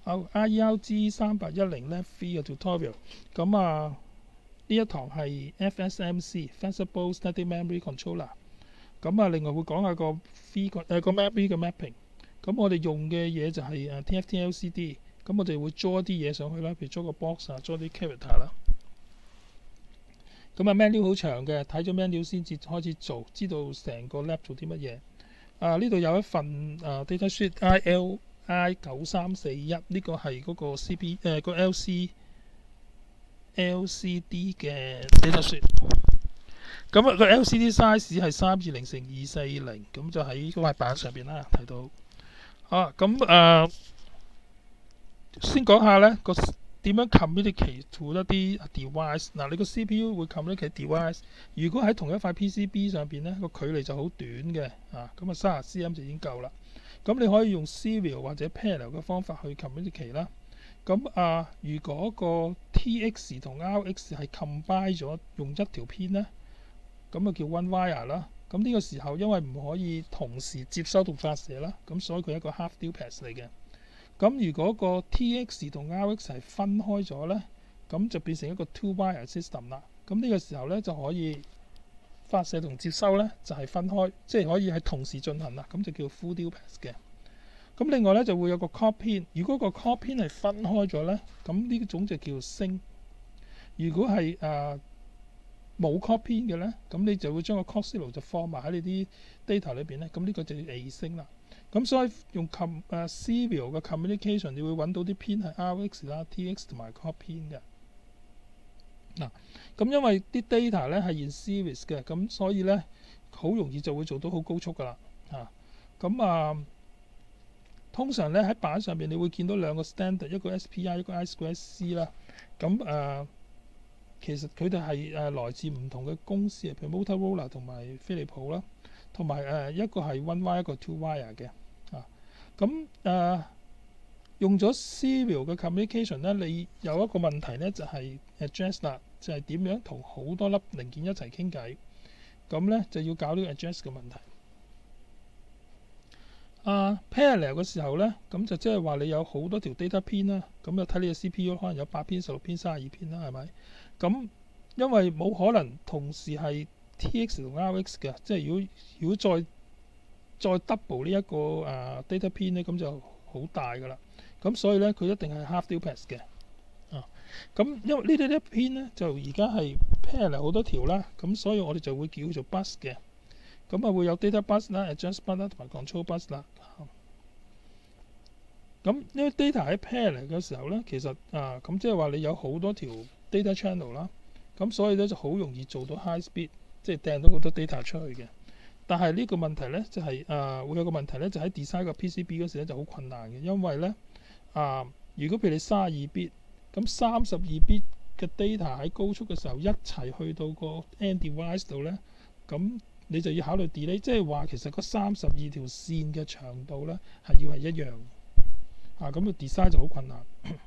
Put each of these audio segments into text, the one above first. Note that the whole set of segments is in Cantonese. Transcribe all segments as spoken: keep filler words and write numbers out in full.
I E R G 三八一零 Lab three 嘅 tutorial。咁啊，呢一堂係 F S M C（Flexible Static Memory Controller）。咁啊，另外會講下個 V 個誒個 memory 嘅 mapping。咁我哋用嘅嘢就係誒 T F T L C D。咁我哋會 draw 啲嘢上去啦，譬如 draw 個 box 啊 ，draw 啲 character 啦。咁啊 menu 好長嘅，睇咗 menu 先至開始做，知道成個 lab 做啲乜嘢。啊，呢度有一份啊 data sheet I L I 九三四一，呢個係嗰個 C P 誒、呃、個 L C L C D 嘅 data sheet。咁啊個 L C D size 係三二零乘二四零，咁就喺嗰塊板上邊啦，睇到。啊，咁誒、呃、先講下咧個點樣 communicate to 一啲 device。嗱，你個 C P U 會 communicate device。如果喺同一塊 P C B 上邊咧，個距離就好短嘅，啊，咁啊三十 cm 就已經夠啦。咁你可以用 serial 或者 parallel 嘅方法去 communicate 啦。咁啊，如果個 T X 同 R X 係 combine 咗用一條編咧，咁啊叫 one wire 啦。咁呢個時候因為唔可以同時接收同發射啦，咁所以佢係一個 half duplex 嚟嘅。咁如果個 T X 同 R X 係分開咗咧，咁就變成一個 two wire system 啦。咁呢個時候咧就可以發射同接收咧就係、是、分開，即係可以係同時進行啦。咁就叫 full duplex 嘅。咁另外咧就會有個 clock pin。如果個 clock pin 係分開咗咧，咁呢種就叫 sync。如果係誒冇 clock pin 嘅咧，咁你就會將個 clock signal 就放埋喺你啲 data 裏邊咧。咁呢個就要 async 啦。咁所以用 com 誒 serial 嘅 communication，你會揾到啲 pin 係 R X 啦、T X 同埋 clock pin 嘅。嗱，咁因為啲 data 咧係 in series 嘅，咁所以咧好容易就會做到好高速噶啦。嚇，咁啊，通常咧喺板上邊你會見到兩個 standard， 一個 S P I， 一個 I two C 啦。咁誒、啊，其實佢哋係誒來自唔同嘅公司，譬如 Motorola 同埋飛利浦啦，同埋誒一個係 one wire， 一個 two wire 嘅。啊，咁誒、啊、用咗 serial 嘅 communication 咧，你有一個問題咧就係 address 啦，就係點樣同好多粒零件一齊傾偈。咁咧就要搞呢個 address 嘅問題。啊 parallel 嘅時候咧，咁就即係話你有好多條 data pin 啦，咁就睇你嘅 C P U 可能有八 pin、十六 pin、三十二 pin 啦，係咪？咁因為冇可能同時係 T X 同 R X 嘅，即係如果如果再再 double 呢一個啊 data pin 咧，咁就好大噶啦。咁所以咧佢一定係 half duplex 嘅。啊，咁因為呢啲 data pin 咧就而家係 parallel 好多條啦，咁所以我哋就會叫做 bus 嘅。咁啊會有 data bus 啦、adjust bus 啦同埋 control bus 啦。咁呢啲 data 喺 parallel 嘅時候咧，其實啊咁即係話你有好多條 data channel 啦，咁所以咧就好容易做到 high speed， 即係掟到好多 data 出去嘅。但係呢個問題咧就係、是、啊會有個問題咧，就喺 design 個 P C B 嗰時咧就好困難嘅，因為咧啊如果譬如你三十二 bit， 咁三十二 bit 嘅 data 喺高速嘅時候一齊去到個 end device 度咧，咁你就要考慮 delay， 即係話其實嗰三十二條線嘅長度咧係要係一樣。啊，咁個 design 就好困難。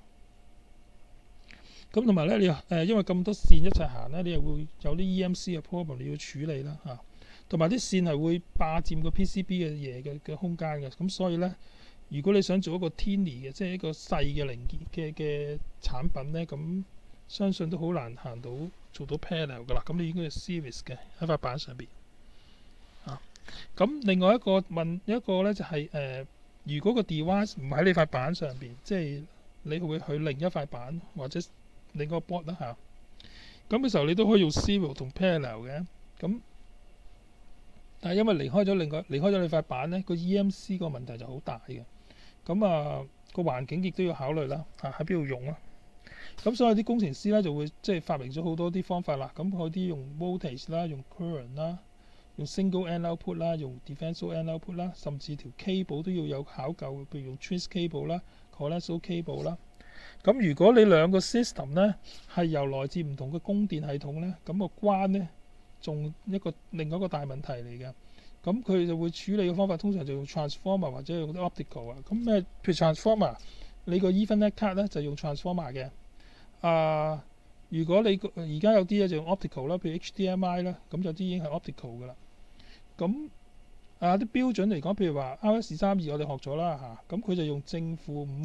咁同埋咧，你誒、呃、因為咁多線一齊行咧，你又會有啲 E M C 嘅 problem 你要處理啦嚇。同埋啲線係會霸佔個 P C B 嘅嘢嘅嘅空間嘅。咁所以咧，如果你想做一個 tiny 嘅，即係一個細嘅零件嘅嘅產品咧，咁相信都好難行到做到 parallel 噶啦。咁你應該係 series 嘅喺塊板上邊。啊，咁另外一個問一個咧就係、是、誒。呃如果個 device 唔喺你塊板上邊，即係你會去另一塊板或者另一個 board 啦嚇。咁嘅時候你都可以用 serial 同 parallel 嘅。咁但係因為離開咗另外離開咗你塊板咧，個 E M C 個問題就好大嘅。咁啊個環境亦都要考慮啦，嚇喺邊度用啦。咁所以啲工程師咧就會即係發明咗好多啲方法啦。咁嗰啲用 voltage 啦，用 current 啦。用 single end output 啦，用 differential end output 啦，甚至條 cable 都要有考究，譬如用 trace cable 啦、coaxial cable 啦。咁如果你兩個 system 咧係由來自唔同嘅供電系統咧，咁、個關咧仲一個另外一個大問題嚟嘅。咁佢就會處理嘅方法通常就用 transformer 或者用啲 optical 啊。咁咩？譬如 transformer，你個 Ethernet card 咧就用 transformer 嘅。啊，如果你而家有啲咧就用 optical 啦，譬如 H D M I 啦，咁有啲已經係 optical 噶啦。咁啊啲標準嚟講，譬如話 R S 三二我哋學咗啦嚇，咁佢就用正負五伏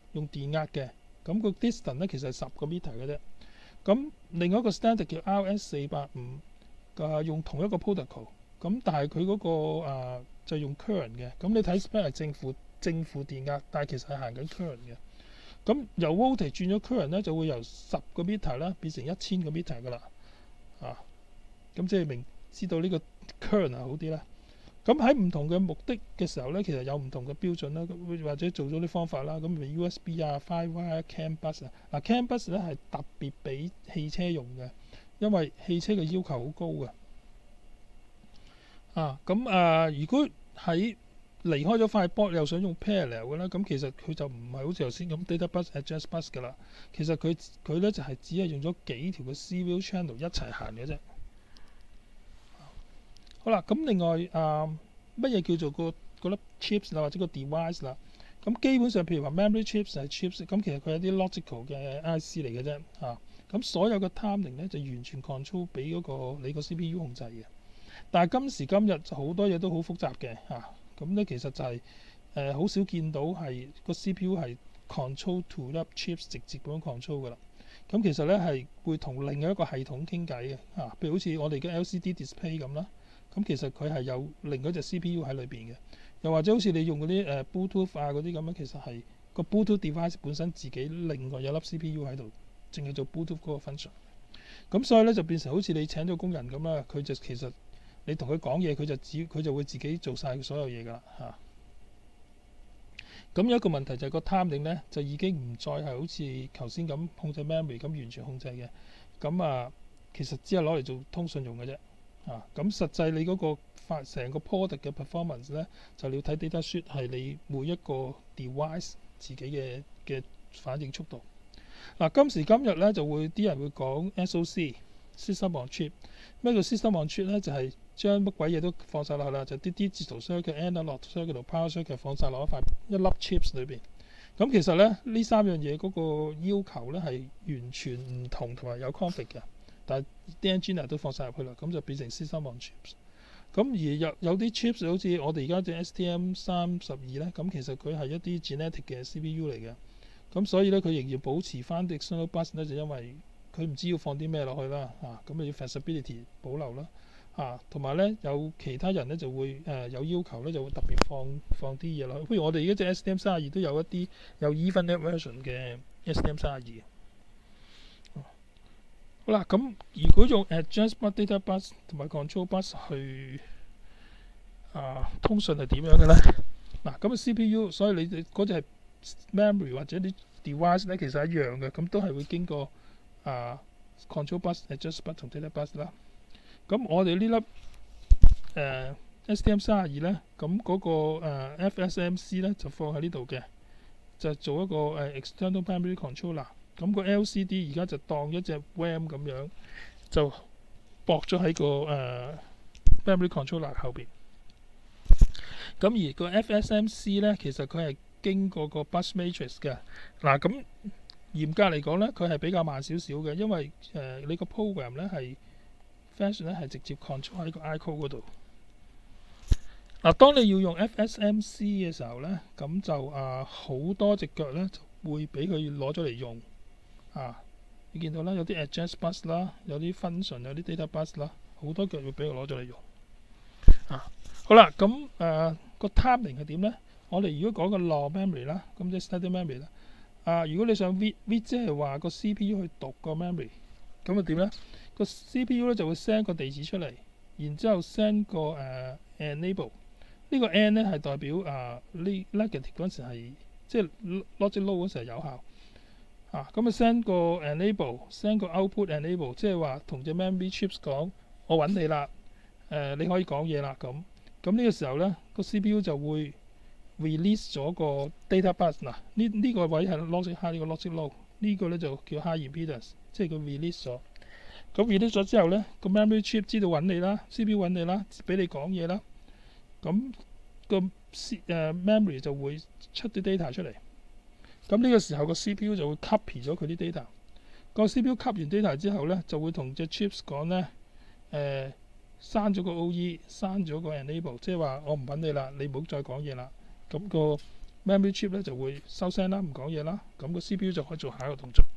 用電壓嘅，咁、個 distance 咧其實係十個 meter 嘅啫。咁另外一個 standard 叫 R S 四八五，嘅用同一個 protocol， 咁但係佢嗰個、啊、就用 current 嘅。咁你睇 spec 係正負正負電壓，但係其實係行緊 current 嘅。咁由 voltage 轉咗 current 咧，就會由十個 meter 啦變成一千個 meter 噶啦。啊，咁即係明知道呢個 current 係好啲啦。咁喺唔同嘅目的嘅時候咧，其實有唔同嘅標準啦，或者做咗啲方法啦。咁譬如 U S B 啊、Five Wire、CAN Bus 啊，嗱 CAN Bus 咧係特別俾汽車用嘅，因為汽車嘅要求好高嘅。啊，咁啊，如果喺離開咗塊波又想用 parallel 嘅咧，咁其實佢就唔係好似頭先咁 data bus、address bus 㗎啦。其實佢佢咧就係、是、只係用咗幾條嘅 serial channel 一齊行嘅啫。好啦，咁另外啊，乜嘢叫做個嗰粒 chips 啦，或者個 device 啦？咁基本上譬如話 memory chips 係 chips，咁其實佢係啲 logical 嘅 I C 嚟嘅啫嚇。咁所有嘅 timing 咧就完全 control 俾嗰個你個 C P U 控制嘅。但係今時今日就好多嘢都好複雜嘅嚇。咁咧其實就係誒好少見到係個 C P U 係 control to 粒 chips 直接咁樣 control 㗎啦。咁其實咧係會同另一個系統傾偈嘅嚇，譬如好似我哋嘅 L C D display 咁啦。咁其實佢係有另一隻 C P U 喺裏邊嘅，又或者好似你用嗰啲誒 Bluetooth 啊嗰啲咁樣，其實係個 Bluetooth device 本身自己另外有粒 C P U 喺度，淨係做 Bluetooth 嗰個 function。咁所以咧就變成好似你請咗工人咁啦，佢就其實你同佢講嘢，佢就只佢就會自己做晒所有嘢㗎啦嚇。咁有一個問題就係個 timing 咧，就已經唔再係好似頭先咁控制 memory 咁完全控制嘅。咁啊，其實只係攞嚟做通訊用嘅啫。啊，咁實際你嗰個發成個 product 嘅 performance 咧，就你要睇 data sheet 係你每一個 device 自己嘅嘅反應速度。嗱、啊，今時今日咧就會啲人會講 S O C，System on Chip。咩叫 System on Chip 咧？就係、是、將乜鬼嘢都放晒落去啦，就啲 digital circuit、analog circuit、power circuit 放晒落一塊一粒 chips 裏邊。咁其實咧呢三樣嘢嗰個要求咧係完全唔同同埋有 conflict 嘅。但係啲 engineer 都放晒入去啦，咁就變成 system on chips。咁而有有啲 chips 好似我哋而家隻 S T M 三十二咧，咁其實佢係一啲 genetic 嘅 C P U 嚟嘅。咁所以咧佢仍然保持翻 external bus 咧，就因為佢唔知要放啲咩落去啦嚇，咁啊要 flexibility 保留啦嚇，同埋咧有其他人咧就會誒、呃、有要求咧就會特別放放啲嘢落去。譬如我哋而家隻 S T M 三十二都有一啲有 Ethernet version 嘅 S T M 三十二。好啦，咁如果用 address bus、data bus 同埋 control bus 去啊通訊係點樣嘅咧？嗱，咁啊 C P U， 所以你哋嗰隻係 memory 或者啲 device 咧，其實一樣嘅，咁都係會經過啊 control bus、address bus 同 data bus 啦。咁我哋呢粒誒 S T M 三十二咧，咁嗰個誒 F S M C 咧就放喺呢度嘅，就做一個誒 external memory controller。咁個 L C D 而家就當一隻 W A M 咁樣，就駁咗喺個誒、呃、memory controller 後邊。咁而個 F S M C 咧，其實佢係經過個 bus matrix 嘅。嗱，咁嚴格嚟講咧，佢係比較慢少少嘅，因為誒、呃、你個 program 咧係 function 咧係直接 control 喺個 I C O 嗰度。嗱，當你要用 F S M C 嘅時候咧，咁就啊好、呃、多隻腳咧就會俾佢攞咗嚟用。啊！你見到啦，有啲 address bus 啦，有啲 function， 有啲 data bus 啦，好多腳會俾佢攞咗嚟用。啊，好啦，咁誒、呃個 timing 係點咧？我哋如果講個 long memory 啦，咁即係 static memory 啦。啊，如果你想 read read 即係話個 C P U 去讀個 memory，咁啊點咧？個 C P U 咧就會 send 個地址出嚟，然之後 send 個誒、呃、enable。呢個 n 咧係代表啊呢 negative 嗰陣時係即係 logic low 嗰時係有效。啊，咁啊 send 個 enable，send 個 output enable， 即係話同隻 memory chips 講，我揾你啦，誒、呃、你可以講嘢啦咁。咁呢個時候咧，個 C P U 就會 release 咗個 data bus。嗱，呢呢個位係 logic high，呢個 logic low，呢個咧就叫 high impedance，即係佢 release 咗。咁 release 咗之後咧，個 memory chip 知道揾你啦 ，C P U 揾你啦，俾你講嘢啦。咁、個 C、呃、memory 就會出啲 data 出嚟。咁呢個時候個 C P U 就會 copy 咗佢啲 data。個 C P U copy 完 data 之後咧，就會同隻 chips 講咧，誒刪咗個 O E， 刪咗個 enable， 即係話我唔揾你啦，你唔好再講嘢啦。咁、個 memory chip 咧就會收聲啦，唔講嘢啦，咁個 C P U 就可以做下一個動作。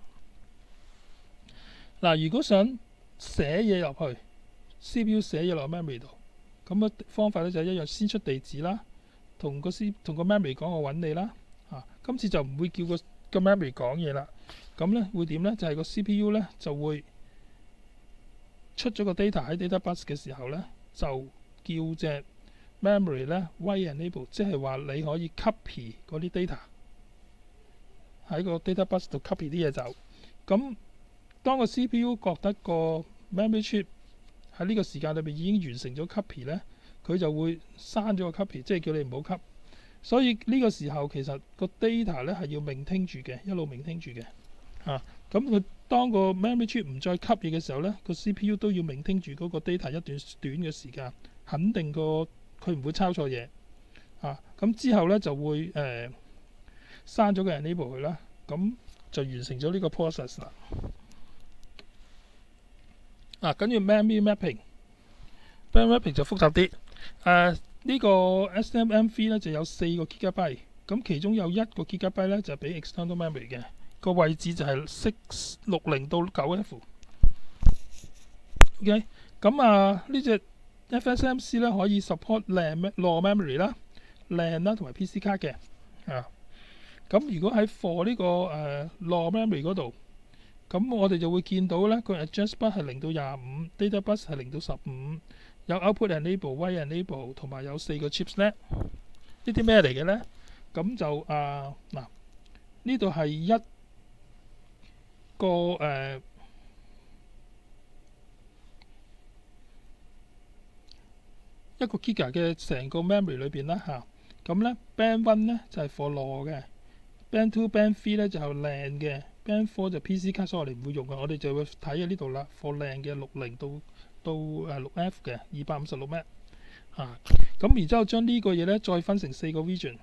嗱，如果想寫嘢入去 C P U 寫嘢落 memory 度，咁嘅方法咧就一樣，先出地址啦，同個 C 同個 memory 講我揾你啦。啊，今次就唔會叫個個 memory 講嘢啦。咁咧會點咧？就係、是、個 C P U 咧就會出咗個 data 喺 data bus 嘅時候咧，就叫隻 memory 咧 write enable， 即係話你可以 copy 嗰啲 data 喺個 data bus 度 copy 啲嘢走。咁當個 C P U 覺得個 memory chip 喺呢個時間裏邊已經完成咗 copy 咧，佢就會刪咗個 copy， 即係叫你唔好 copy。所以呢個時候其實個 data 咧係要 maintain 住嘅，一路 maintain 住嘅。啊，咁佢當個 memory chip 唔再 copy 嘅時候咧，個 C P U 都要 maintain 住嗰個 data 一段短嘅時間，肯定個佢唔會抄錯嘢。啊，咁之後咧就會誒、呃、刪咗個 enable 佢啦，咁就完成咗呢個 process 啦。啊，跟住 memory mapping，memory mapping 就複雜啲。誒、呃，呢、這個 S M M three 咧就有四個 gigabyte， 咁其中有一個 gigabyte 咧就俾 external memory 嘅，個位置就係六六零到九 F。OK， 咁啊呢隻 F S M C 咧可以 support LAN raw memory 啦、LAN 啦同埋 P C 卡嘅。啊，咁如果喺 for 呢、這個誒、呃、raw memory 嗰度，咁我哋就會見到咧，個 address bus 係零到廿五 ，data bus 係零到十五，有 output enable、write enable 同埋有四個 chips 咧。呢啲咩嚟嘅咧？咁就啊嗱，呢度係一個誒、呃、一個 giga 嘅成個 memory 裏邊啦嚇。咁、啊、咧 band one 咧就係、是、for raw 嘅 ，band two、band three 咧就係 LAN 嘅。Band four 就 P C 卡，所以我哋唔會用嘅，我哋就會睇喺呢度啦。for LAN 嘅六零到到誒六 F 嘅二百五十六 M 啊，咁然之後將呢個嘢咧再分成四個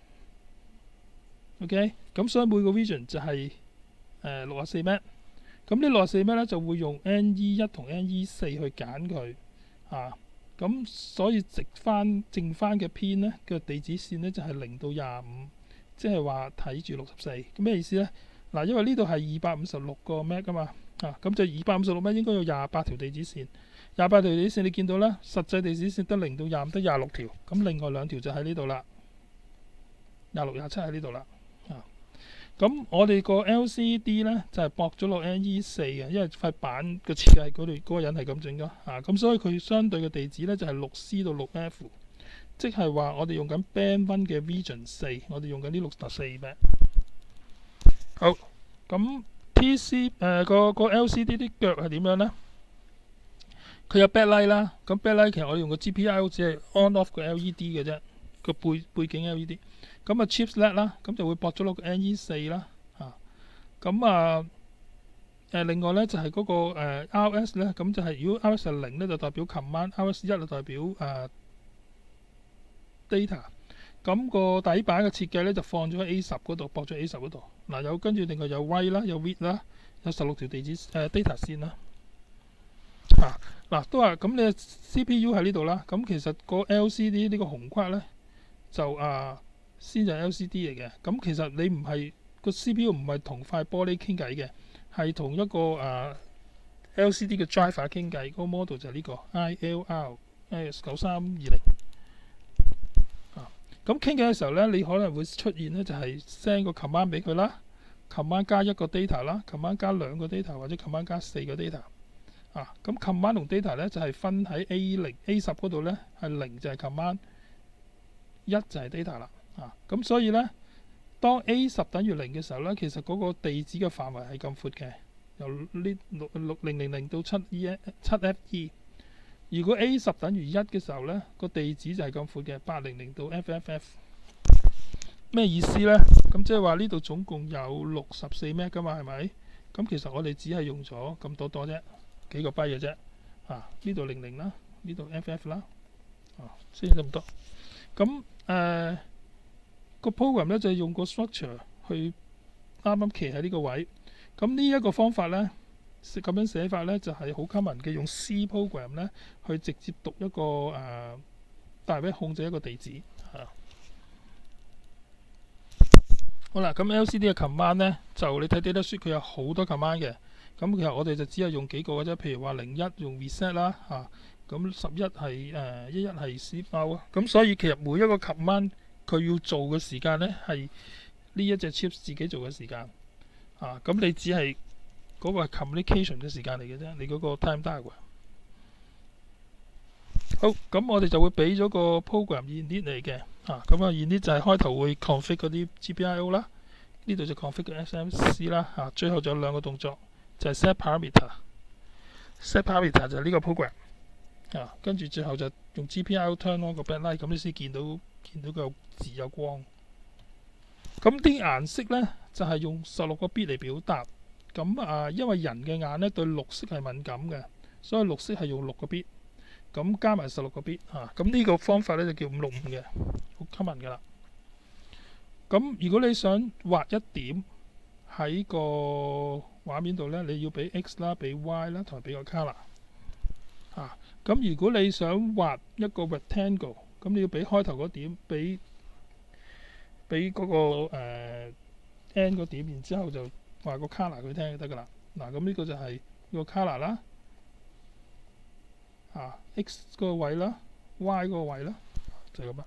region。OK， 咁所以每個 region 就係誒六十四 M。咁呢六十四 M 咧就會用 N E 一同 N E 四去揀佢啊。咁所以直翻剩翻嘅偏咧嘅地址線咧就係零到廿五，即係話睇住六十四。咁咩意思咧？嗱，因為呢度係二百五十六個 M 噶嘛，啊，咁就二百五十六 M 應該有廿八條地址線，廿八條地址線你見到咧，實際地址線得零到廿五得廿六條，咁另外兩條就喺呢度啦，廿六廿七喺呢度啦，啊，咁我哋個 L C D 咧就係駁咗落 N E 四嘅，因為塊板嘅設計嗰度嗰個人係咁整噶，啊，咁所以佢相對嘅地址咧就係六 C 到六 F， 即係話我哋用緊 Band One 嘅 Region 四，我哋用緊呢六十四 M。好，咁 P C 誒、呃、個個 L C D 啲腳係點樣呢？佢有 backlight 啦，咁 backlight 其實我哋用個 G P I O 只係 on off 個 L E D 嘅啫，個背背景 L E D。咁啊 chips LED 啦，咁就會駁咗落個 N E 四啦，嚇。咁啊誒另外咧就係、是、嗰、那個、呃、R S 咧，咁就係、是、如果 R S 係零咧就代表 command，R S 一就代表誒、呃、data。咁個底板嘅設計咧就放咗喺 A 十嗰度，駁咗 A 十嗰度。嗱，有跟住另外有 write 啦，有 read 啦，有十六條地址誒、呃、data 線啦。嚇嗱都話咁你 C P U 喺呢度啦。咁其實個 L C D 呢個紅框咧就啊先就係 L C D 嚟嘅。咁其實你唔係個 C P U 唔係同塊玻璃傾偈嘅，係同一個啊 L C D 嘅 driver 傾偈。嗰個 model 就係呢個 I L R S 九三二零。咁傾偈嘅時候咧，你可能會出現咧，就係 send 個 command 俾佢啦 ，command 加一個 data 啦 ，command 加兩個 data 或者 command 加四個 data。啊，咁 command 同 data 咧就係、是、分喺 A 零 A 十嗰度咧，係零就係 command， 一就係 data 啦。啊，咁所以咧，當 A 十等於零嘅時候咧，其實嗰個地址嘅範圍係咁闊嘅，由呢六六零零零到七 E 七 F E。如果 A 十等於一嘅時候咧，個地址就係咁闊嘅，八零零到 F F F。咩意思咧？咁即係話呢度總共有六十四 M 噶嘛，係咪？咁其實我哋只係用咗咁多多啫，幾個 byte 嘅啫。啊，呢度零零啦，呢度 F F 啦，啊，先咁多。咁誒個 program 咧就係用個 structure 去啱啱企喺呢個位。咁呢一個方法咧。咁樣寫法咧就係、是、好 common 嘅，用 C program 咧去直接讀一個誒、呃，大約控制一個地址嚇。 好啦，咁 L C D 嘅 command 呢，就你睇 datasheet 佢有好多 command 嘅。咁其實我哋就只係用幾個嘅啫，譬如話零一用 reset 啦嚇，咁十一係誒一一係 sleep out 啊。咁所以其實每一個 command 佢要做嘅時間呢，係呢一隻 chip 自己做嘅時間啊。咁你只係嗰個係 communication 嘅時間嚟嘅啫，你嗰個 time diagram。好，咁我哋就會俾咗個 program init 嚟嘅啊。咁啊 init 就係開頭會 config 嗰啲 G P I O 啦，呢度就 config 嘅 S M C 啦嚇。最後仲有兩個動作，就係 set parameter。set parameter 就係呢個 program 啊，跟住最後就用 G P I O turn on 個 backlight，咁你先見到見到個字有光。咁啲顏色呢，就係、是、用十六個 bit 嚟表達。咁啊，因為人嘅眼呢對綠色係敏感嘅，所以綠色係用六個 bit。咁加埋十六個 bit 嚇，咁呢個方法咧就叫五六五嘅，好 common 噶啦。咁如果你想畫一點喺個畫面度咧，你要俾 X 啦，俾 Y 啦，同埋俾個 color 嚇。咁如果你想畫一個 rectangle，咁你要俾開頭嗰點，俾俾嗰個、呃、N 個點，然之後就畫個 color 佢聽就得噶啦。嗱，咁呢個就係個 color 啦。啊 ，X 嗰個位啦 ，Y 嗰個位啦，就係咁啦。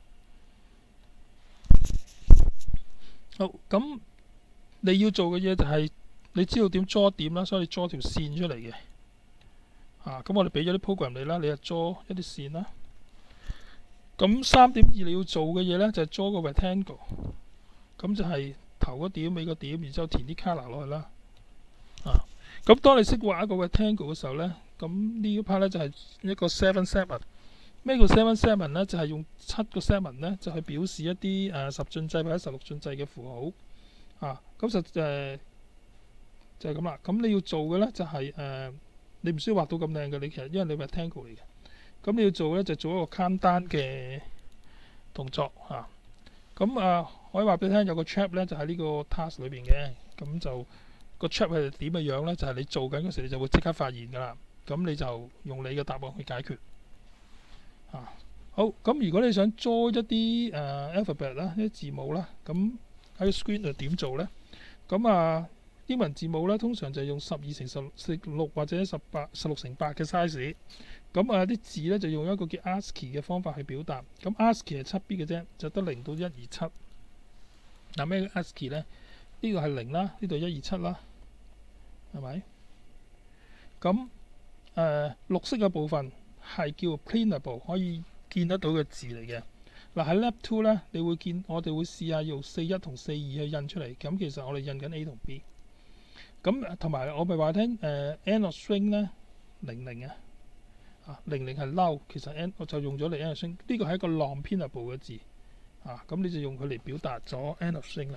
好，咁你要做嘅嘢就係、是、你知道點 draw 點啦，所以你 draw 條線出嚟嘅。啊，咁我哋俾咗啲 program 你啦，你就 draw 一啲線啦。咁三點二你要做嘅嘢咧就係、是、draw 個 rectangle，咁就係頭嗰點尾個點，然之後填啲 color 落去啦。啊，咁當你識畫一個 rectangle 嘅時候咧。咁呢一 part 咧就係一個 seven seven。咩叫 seven seven 咧？就係、是、用七個 seven 咧，就去表示一啲誒、呃、十進制或者十六進制嘅符號啊。咁就誒、呃、就係咁啦。咁你要做嘅咧就係、是、誒、呃，你唔需要畫到咁靚嘅，你其實因為你係 rectangle 嚟嘅。咁你要做咧就做一個 countdown 嘅動作嚇。咁啊，啊，可以話俾你聽，有個 trap 咧就喺、是、呢個 task 裏邊嘅。咁就、個 trap 係點嘅樣咧？就係、是、你做緊嗰時，你就會即刻發現㗎啦。咁你就用你嘅答案去解決。啊，好。咁如果你想 draw 一啲誒、呃、alphabet 啦，一啲字母啦，咁喺 screen 度點做呢？咁啊，英文字母咧通常就係用十二乘十六或者十八十六乘八嘅 size。咁啊啲字咧就用一個叫 ASCII 嘅方法去表達。咁 ASCII 係七 bit 嘅啫，就得零到一二七。嗱，咩 ASCII 咧？呢個係零啦，呢度一二七啦，係咪？咁誒、呃、綠色嘅部分係叫 printable， 可以見得到嘅字嚟嘅。嗱喺 Lab Two 咧，你會見我哋會試下用四一同四二去印出嚟。咁其實我哋印緊 A 同 B。咁同埋我咪話聽誒 end of string 咧零零啊，啊零零係 null，其實 end 我就用咗嚟 end of string。呢個係一個 non-printable 嘅字啊，咁你就用佢嚟表達咗 end of string 啦。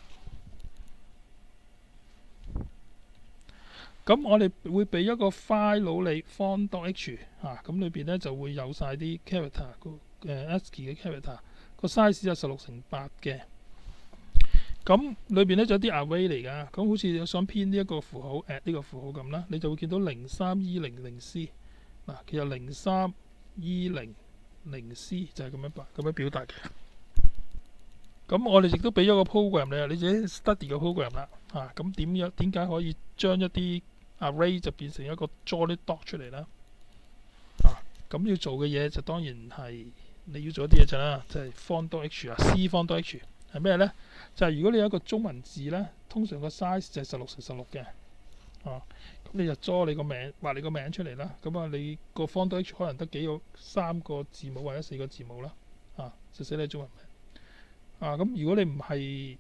咁我哋會俾一個 file 你 font.h 啊，咁裏邊咧就會有晒啲 character 個誒 ASCII 嘅 character， 個 size 係十六乘八嘅。咁裏邊咧就有啲 array 嚟㗎，咁好似你想編呢一個符號 at 呢個符號咁啦，你就會見到零三 E 零零 C 嗱，其實零三 E 零零 C 就係咁樣咁樣表達嘅。咁我哋亦都俾咗個 program 你啊，你自己 study 個 program 啦嚇。咁點樣點解可以將一啲array 就變成一個 jolly dog 出嚟啦。啊，咁要做嘅嘢就當然係你要做一啲嘢就啦，即係 font.h 啊 ，C font.h 係咩咧？就係、是、如果你有一個中文字咧，通常個 size 就係十六乘十六嘅。啊，咁你就 draw 你個名，畫你個名出嚟啦。咁啊，你個 font.h 可能得幾個三個字母或者四個字母啦。啊，就寫你中文名。啊，咁如果你唔係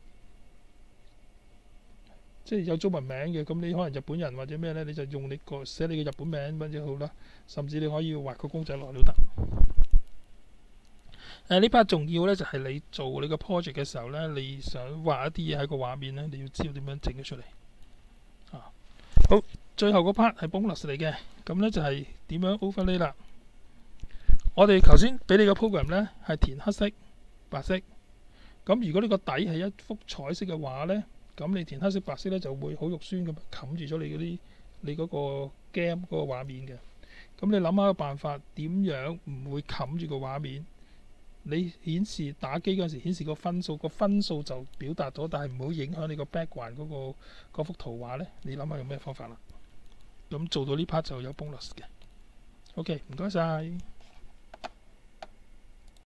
即係有中文名嘅，咁你可能日本人或者咩呢？你就用你個寫你嘅日本名乜嘢好啦，甚至你可以畫個公仔落都得。誒呢 part 重要呢，就係、是、你做你個 project 嘅時候呢，你想畫一啲嘢喺個畫面呢，你要知道點樣整咗出嚟。啊，好，最後嗰 part 係 bonus 嚟嘅，咁呢就係點樣 overlay 啦。我哋頭先俾你個 program 呢係填黑色、白色。咁如果呢個底係一幅彩色嘅畫呢，咁你填黑色白色咧就會好肉酸咁冚住咗你嗰啲你嗰個 game 嗰個畫面嘅。咁你諗下個辦法點樣唔會冚住個畫面， 你顯示打機嗰陣時顯示個分數，個分數就表達咗，但係唔好影響你個 background 嗰個嗰幅圖畫呢？你諗下用咩方法啦？咁做到呢 part 就有 bonus 嘅。OK，唔該晒。